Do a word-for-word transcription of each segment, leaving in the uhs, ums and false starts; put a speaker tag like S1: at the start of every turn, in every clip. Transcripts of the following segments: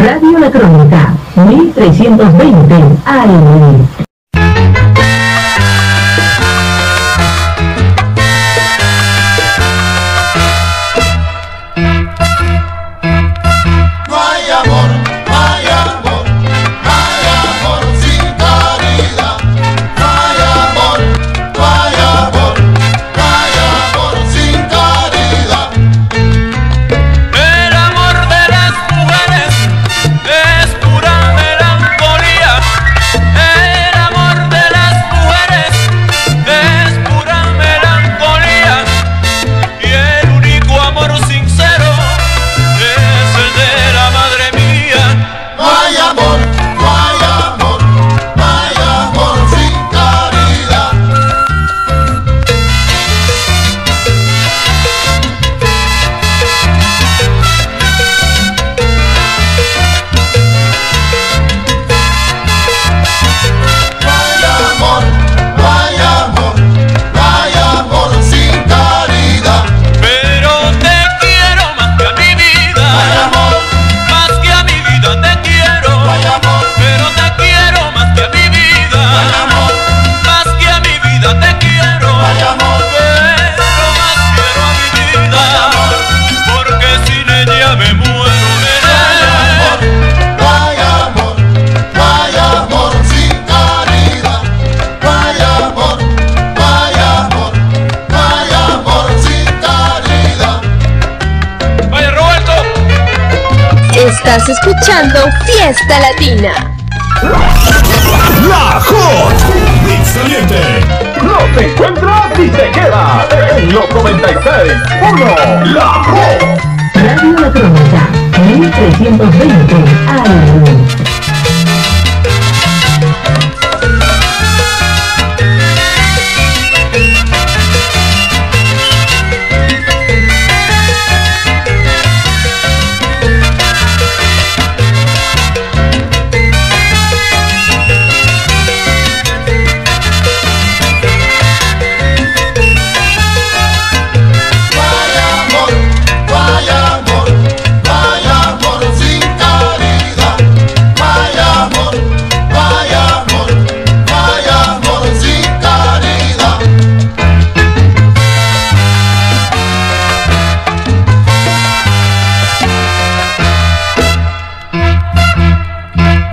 S1: Radio La Crónica, mil trescientos veinte A M.
S2: Estás escuchando Fiesta Latina.
S3: La Hot Mix Caliente.
S4: No te encuentras y te quedas en los noventa y seis punto uno. La Hot.
S1: Radio La Crónica, mil trescientos veinte A M.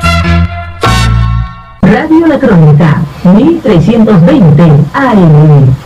S1: Radio La Crónica, mil trescientos veinte A M.